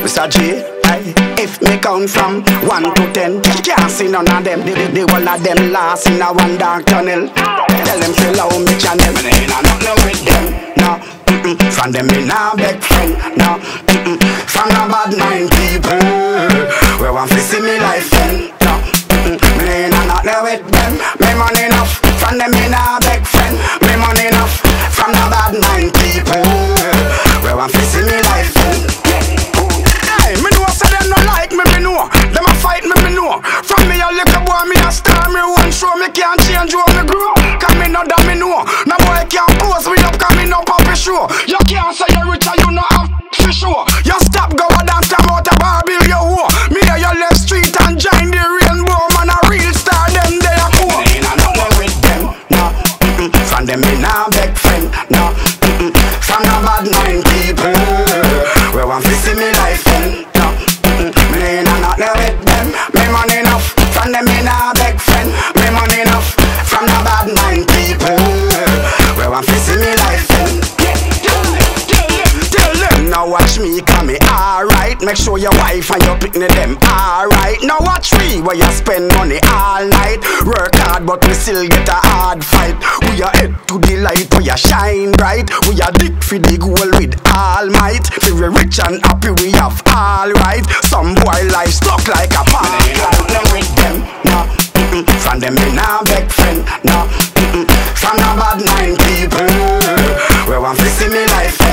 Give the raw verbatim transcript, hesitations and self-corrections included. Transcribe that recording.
Mister J, aye. If me count from one to ten, can't see none of them. The, the, the one of them lost in a one dark tunnel. Tell them fill out me channel. Me ain't nothing with them. No, mm-mm. From them me nah beg friend. No, mm-mm. From the bad mind people, we want to see me life end. No, mm-mm. Me ain't nothing with them. Me money enough. From them me nah beg friend. Me money enough. From the bad mind people, we want to see me life end. Hey, me know say them no like me, me know. Them a fight me, me know. From me a little boy, me a star, me one show. Me can't change how me grow. Cause me know that me know. No boy can't pose me up, cause me no puppy show. You can't say you're rich and you no have for sure. You stop go a dance come out a bar bill you hoe. Me hear you left street and join the rainbow. Man a real star, them they a poor. Me ain't nothing with them, no. Mm-mm. From them me nah beg friend, no. Mm-mm. From the bad mind people, we want to see me life end, no. Mm-mm. Me ain't nothing with them. Me money enough. From them me nah beg friend. Me money enough. From the bad mind people, we want to see me life end. Tell them now watch me come me alright. Make sure your wife and your picnic them alright. Now watch me where you spend money all night. Work hard but we still get a hard fight. We are head to the light where you shine bright. We are dig for the goal with all might. Very rich and happy we have all right. Some boy life stuck like a park. Nothing with them, no. Mm-mm. From them me nah beg friend, no. Mm-mm. From the bad mind people, we want to see me life.